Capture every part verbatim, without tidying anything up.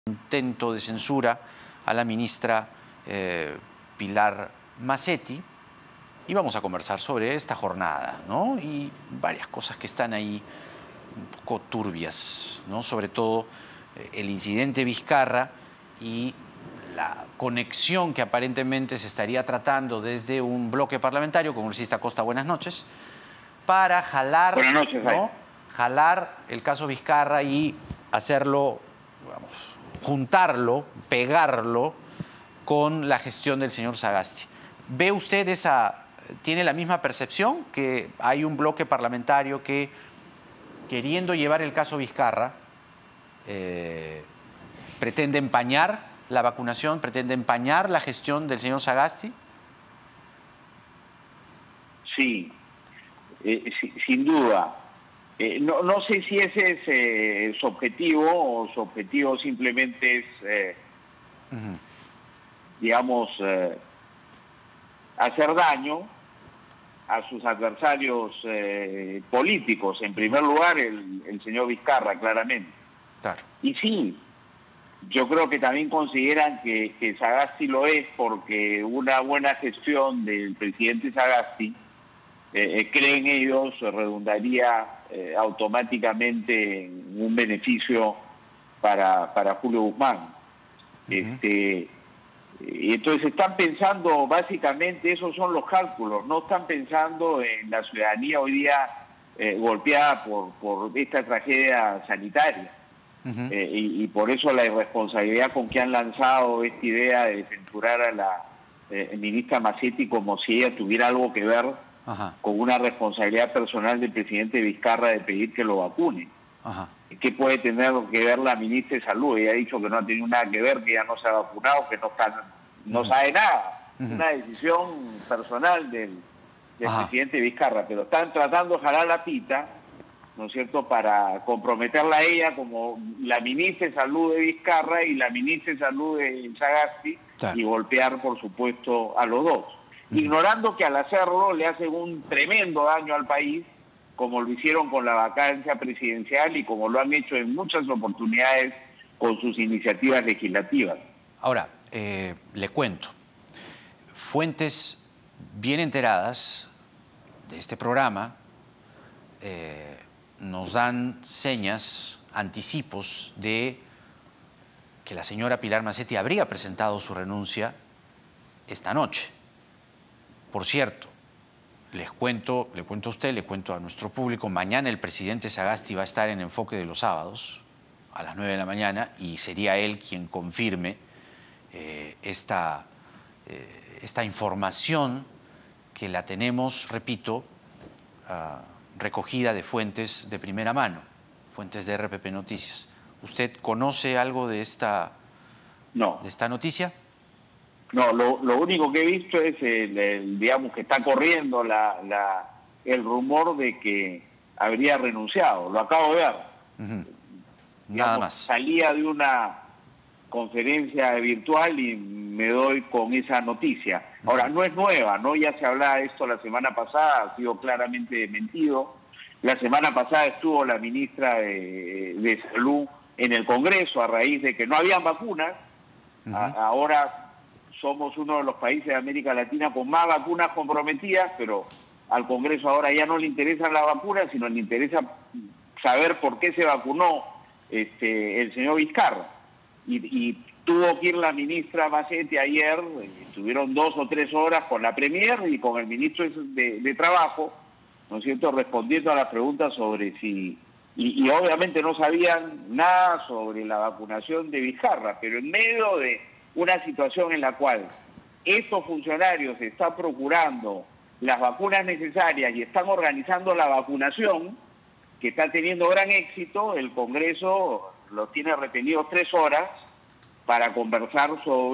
intento de censura a la ministra eh, Pilar Macetti, y vamos a conversar sobre esta jornada, ¿no? Y varias cosas que están ahí un poco turbias, ¿no? Sobre todo eh, el incidente Vizcarra y la conexión que aparentemente se estaría tratando desde un bloque parlamentario, congresista Costa, buenas noches, para jalar, buenas noches, ¿no? jalar el caso Vizcarra y hacerlo, vamos, juntarlo, pegarlo con la gestión del señor Sagasti. ¿Ve usted esa, tiene la misma percepción, que hay un bloque parlamentario que, queriendo llevar el caso Vizcarra, eh, pretende empañar la vacunación, pretende empañar la gestión del señor Sagasti? Sí, eh, sí sin duda. Eh, no, no sé si ese es eh, su objetivo o su objetivo simplemente es, eh, uh-huh. digamos, eh, hacer daño a sus adversarios eh, políticos. En primer lugar, el, el señor Vizcarra, claramente. Claro. Y sí, yo creo que también consideran que, que Sagasti lo es porque una buena gestión del presidente Sagasti, eh, creen ellos, redundaría eh, automáticamente en un beneficio para, para Julio Guzmán. Uh-huh. Este, y entonces están pensando, básicamente, esos son los cálculos, no están pensando en la ciudadanía hoy día eh, golpeada por, por esta tragedia sanitaria. Uh-huh. eh, y, y por eso la irresponsabilidad con que han lanzado esta idea de censurar a la eh, ministra Macetti como si ella tuviera algo que ver uh-huh. con una responsabilidad personal del presidente Vizcarra de pedir que lo vacune. Uh-huh. ¿Qué puede tener que ver la ministra de Salud? Ella ha dicho que no ha tenido nada que ver, que ella no se ha vacunado, que no, está, no uh-huh. sabe nada. Uh-huh. Una decisión personal del, del uh-huh. presidente Vizcarra, pero están tratando de jalar la pita, ¿no es cierto?, para comprometerla a ella como la ministra de Salud de Vizcarra y la ministra de Salud de Sagasti, claro. y golpear, por supuesto, a los dos. Uh-huh. Ignorando que al hacerlo le hacen un tremendo daño al país, como lo hicieron con la vacancia presidencial y como lo han hecho en muchas oportunidades con sus iniciativas legislativas. Ahora, eh, le cuento, fuentes bien enteradas de este programa eh, nos dan señas, anticipos de que la señora Pilar Macetti habría presentado su renuncia esta noche. Por cierto, les cuento, le cuento a usted, le cuento a nuestro público, mañana el presidente Sagasti va a estar en Enfoque de los Sábados a las nueve de la mañana y sería él quien confirme eh, esta, eh, esta información que la tenemos, repito, uh, recogida de fuentes de primera mano, fuentes de R P P Noticias. ¿Usted conoce algo de esta, no. de esta noticia? No, lo, lo único que he visto es, el, el, digamos, que está corriendo la, la, el rumor de que habría renunciado. Lo acabo de ver. Uh-huh. Nada digamos, más. Salía de una conferencia virtual y me doy con esa noticia. Ahora, no es nueva, ¿no? Ya se hablaba de esto la semana pasada, ha sido claramente desmentido. La semana pasada estuvo la ministra de, de Salud en el Congreso a raíz de que no habían vacunas. Uh-huh. a, ahora somos uno de los países de América Latina con más vacunas comprometidas, pero al Congreso ahora ya no le interesan las vacunas, sino le interesa saber por qué se vacunó este, el señor Vizcarra. Y, y tuvo que ir la ministra Macetti ayer, estuvieron dos o tres horas con la Premier y con el ministro de, de Trabajo, ¿no es cierto?, respondiendo a las preguntas sobre si... Y, y obviamente no sabían nada sobre la vacunación de Vizcarra, pero en medio de una situación en la cual estos funcionarios están procurando las vacunas necesarias y están organizando la vacunación, que está teniendo gran éxito, el Congreso los tiene retenidos tres horas para conversar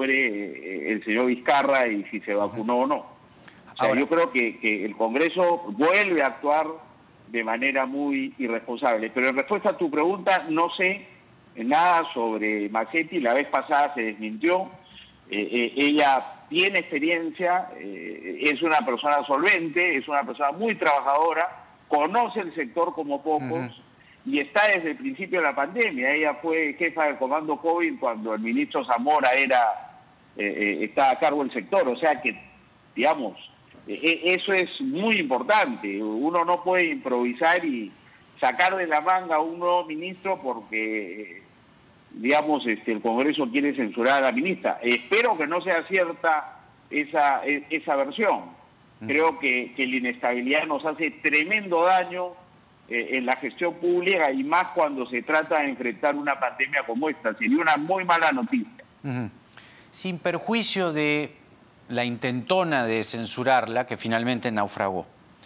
sobre el señor Vizcarra y si se vacunó o no. O sea, Ahora, yo creo que, que el Congreso vuelve a actuar de manera muy irresponsable. Pero en respuesta a tu pregunta, no sé nada sobre Macetti. La vez pasada se desmintió. Eh, eh, ella tiene experiencia, eh, es una persona solvente, es una persona muy trabajadora, conoce el sector como pocos, uh-huh. y está desde el principio de la pandemia. Ella fue jefa del comando COVID cuando el ministro Zamora era eh, eh, estaba a cargo del sector. O sea que, digamos, eh, eso es muy importante. Uno no puede improvisar y sacar de la manga a un nuevo ministro porque, eh, digamos, este, el Congreso quiere censurar a la ministra. Espero que no sea cierta esa, esa versión. Creo que, que la inestabilidad nos hace tremendo daño en la gestión pública y más cuando se trata de enfrentar una pandemia como esta. Sería una muy mala noticia. Uh-huh. Sin perjuicio de la intentona de censurarla, que finalmente naufragó,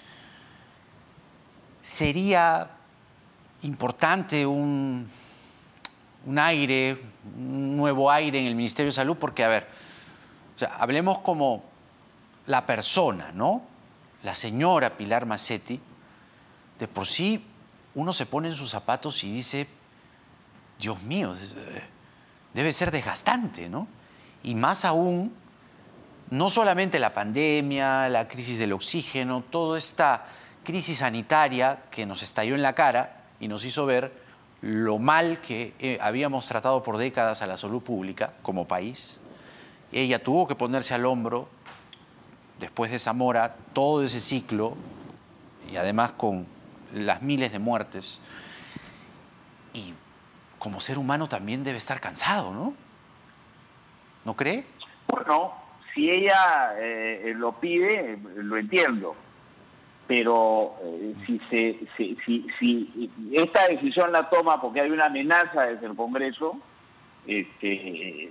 ¿sería importante un, un aire, un nuevo aire en el Ministerio de Salud? Porque, a ver, o sea, hablemos como la persona, ¿no? La señora Pilar Massetti. De por sí, uno se pone en sus zapatos y dice, Dios mío, debe ser desgastante, ¿no? Y más aún, no solamente la pandemia, la crisis del oxígeno, toda esta crisis sanitaria que nos estalló en la cara y nos hizo ver lo mal que eh, habíamos tratado por décadas a la salud pública como país. Ella tuvo que ponerse al hombro, después de Zamora, todo ese ciclo, y además con las miles de muertes, y como ser humano también debe estar cansado, ¿no? ¿No cree? Bueno, si ella eh, lo pide, lo entiendo, pero eh, si, se, si, si, si esta decisión la toma porque hay una amenaza desde el Congreso, este,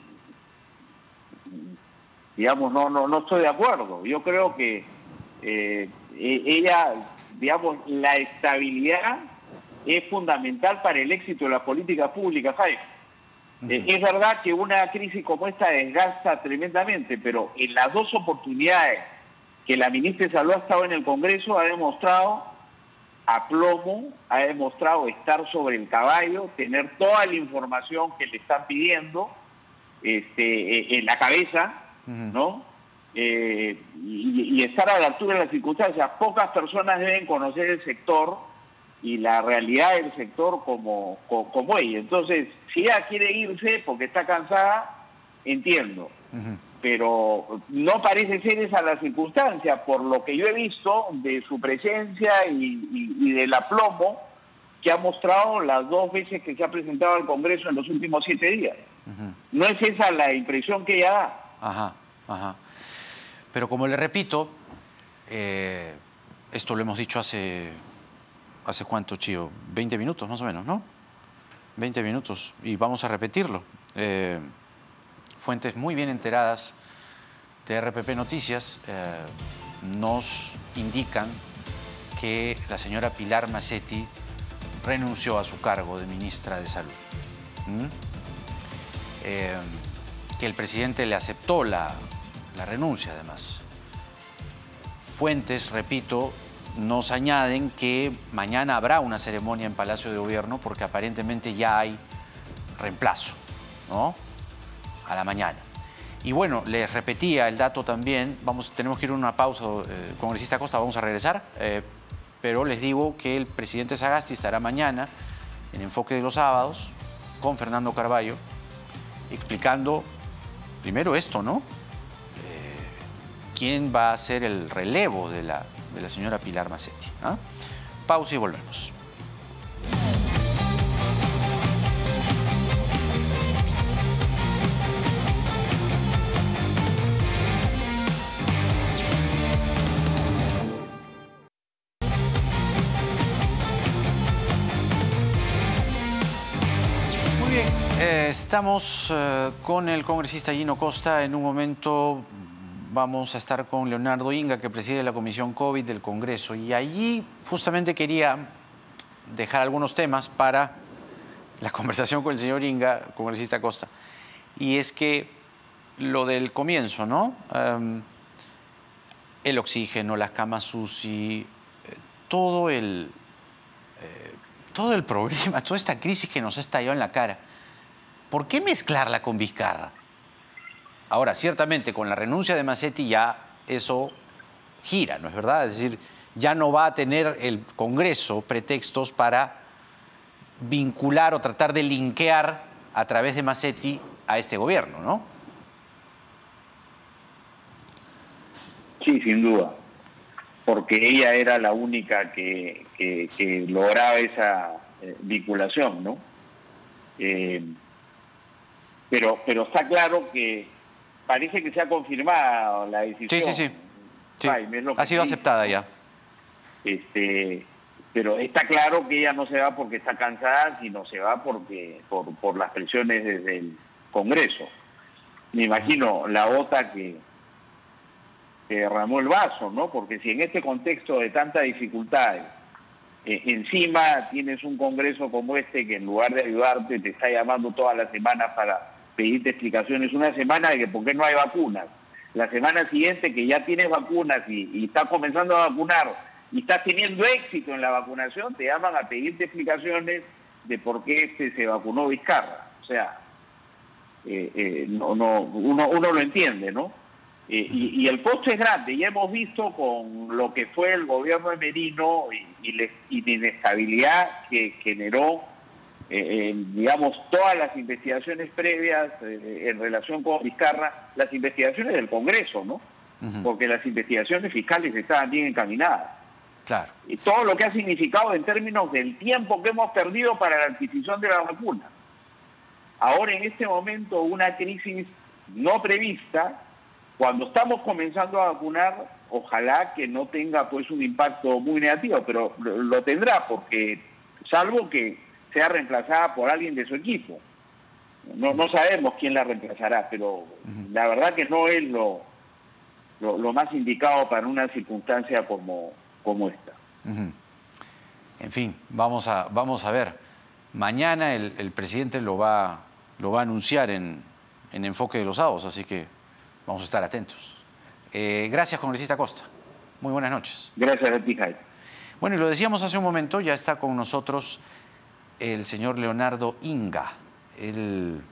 digamos, no, no, no estoy de acuerdo. Yo creo que eh, ella... digamos, la estabilidad es fundamental para el éxito de la política pública, Jaime. Uh-huh. eh, es verdad que una crisis como esta desgasta tremendamente, pero en las dos oportunidades que la ministra de Salud ha estado en el Congreso ha demostrado aplomo, ha demostrado estar sobre el caballo, tener toda la información que le están pidiendo este, en la cabeza, uh-huh. ¿no? Eh, y, y estar a la altura de las circunstancias. Pocas personas deben conocer el sector y la realidad del sector como, como, como ella. Entonces, si ella quiere irse porque está cansada, entiendo. Uh-huh. Pero no parece ser esa la circunstancia, por lo que yo he visto de su presencia y, y, y del aplomo que ha mostrado las dos veces que se ha presentado al Congreso en los últimos siete días. Uh-huh. No es esa la impresión que ella da. Ajá, ajá. Pero como le repito, eh, esto lo hemos dicho hace, ¿hace cuánto, Chío? veinte minutos más o menos, ¿no? veinte minutos, y vamos a repetirlo. Eh, fuentes muy bien enteradas de R P P Noticias eh, nos indican que la señora Pilar Massetti renunció a su cargo de ministra de Salud. ¿Mm? Eh, que el presidente le aceptó la... la renuncia, además. Fuentes, repito, nos añaden que mañana habrá una ceremonia en Palacio de Gobierno porque aparentemente ya hay reemplazo, ¿no? A la mañana. Y bueno, les repetía el dato también, vamos, tenemos que ir a una pausa, eh, congresista Costa, vamos a regresar, eh, pero les digo que el presidente Sagasti estará mañana en Enfoque de los Sábados con Fernando Carballo explicando primero esto, ¿no? ¿Quién va a hacer el relevo de la, de la señora Pilar Massetti? ¿Ah? Pausa y volvemos. Muy bien, eh, estamos eh, con el congresista Gino Costa. En un momento vamos a estar con Leonardo Inga, que preside la Comisión COVID del Congreso. Y allí justamente quería dejar algunos temas para la conversación con el señor Inga, congresista Costa. Y es que lo del comienzo, ¿no? Um, el oxígeno, las camas U C I, eh, todo el, eh, todo el problema, toda esta crisis que nos ha estallado en la cara. ¿Por qué mezclarla con Vizcarra? Ahora, ciertamente, con la renuncia de Massetti ya eso gira, ¿no es verdad? Es decir, ya no va a tener el Congreso pretextos para vincular o tratar de linkear a través de Massetti a este gobierno, ¿no? Sí, sin duda, porque ella era la única que, que, que lograba esa eh, vinculación, ¿no? Eh, pero, pero está claro que parece que se ha confirmado la decisión. Sí, sí, sí. sí. Jaime, es lo que ha sido dice. aceptada ya. Este, pero está claro que ella no se va porque está cansada, sino se va porque por, por las presiones desde el Congreso. Me imagino la gota que, que derramó el vaso, ¿no? Porque si en este contexto de tanta dificultad, eh, encima tienes un Congreso como este que en lugar de ayudarte te está llamando todas las semanas para pedirte explicaciones, una semana de que por qué no hay vacunas, la semana siguiente que ya tienes vacunas y, y estás comenzando a vacunar, y estás teniendo éxito en la vacunación, te llaman a pedirte explicaciones de por qué este se vacunó Vizcarra. O sea, eh, eh, no, no, uno, uno lo entiende, ¿no? Eh, y, y el costo es grande. Ya hemos visto con lo que fue el gobierno de Merino y, y, le, y la inestabilidad que generó, eh, eh, digamos, todas las investigaciones previas eh, en relación con Vizcarra, las investigaciones del Congreso, ¿no? Uh-huh. Porque las investigaciones fiscales estaban bien encaminadas. Claro. Y todo lo que ha significado en términos del tiempo que hemos perdido para la adquisición de la vacuna. Ahora, en este momento, una crisis no prevista, cuando estamos comenzando a vacunar, ojalá que no tenga pues un impacto muy negativo, pero lo, lo tendrá, porque salvo que sea reemplazada por alguien de su equipo. No, no sabemos quién la reemplazará, pero uh-huh. la verdad que no es lo, lo, lo más indicado para una circunstancia como... como esta. Uh-huh. En fin, vamos a, vamos a ver. Mañana el, el presidente lo va, lo va a anunciar en, en Enfoque de los Sábados, así que vamos a estar atentos. Eh, gracias, congresista Costa. Muy buenas noches. Gracias a ti, Jaime. Bueno, y lo decíamos hace un momento, ya está con nosotros el señor Leonardo Inga. Él